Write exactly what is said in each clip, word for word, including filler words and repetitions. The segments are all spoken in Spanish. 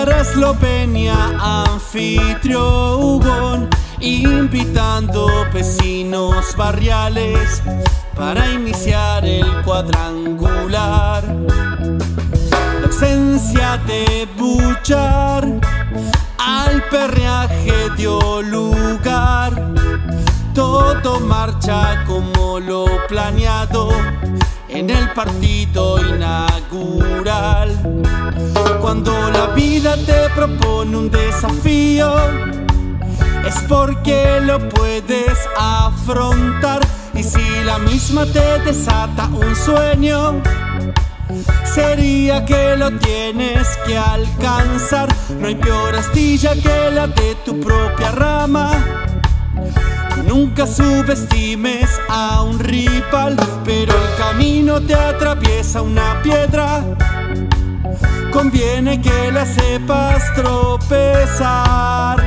para Eslovenia, anfitrión, invitando vecinos barriales para iniciar el cuadrangular. La ausencia de Buchar al perreaje dio lugar. Todo marcha como lo planeado en el partido inaugural. Cuando la vida te propone un desafío, es porque lo puedes afrontar. Y si la misma te desata un sueño, sería que lo tienes que alcanzar. No hay peor astilla que la de tu propia rama. Nunca subestimes a un rival, pero el camino te atraviesa una piedra. Conviene que la sepas tropezar.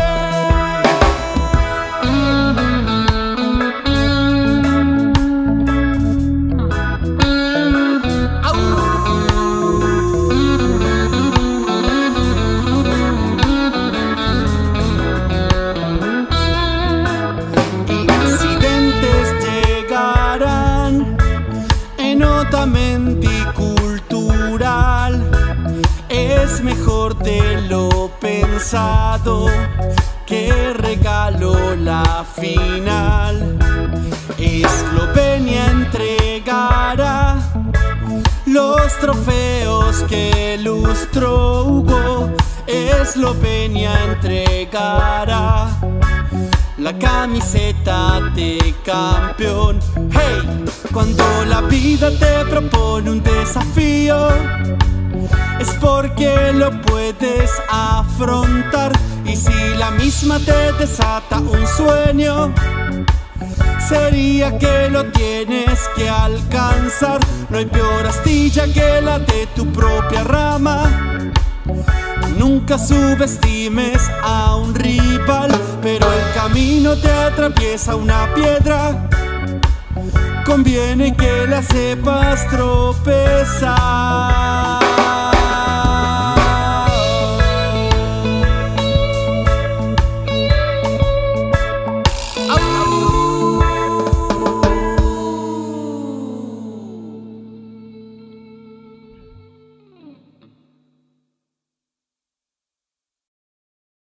Cultural es mejor de lo pensado, que regaló la final. Eslovenia entregará los trofeos que lustró Hugo. Eslovenia entregará la camiseta de campeón. Hey, cuando la vida te propone un desafío, es porque lo puedes afrontar. Y si la misma te desata un sueño, sería que lo tienes que alcanzar. No hay peor astilla que la de tu propia rama. Nunca subestimes a un rival, pero el camino te atraviesa una piedra. Conviene que la sepas tropezar.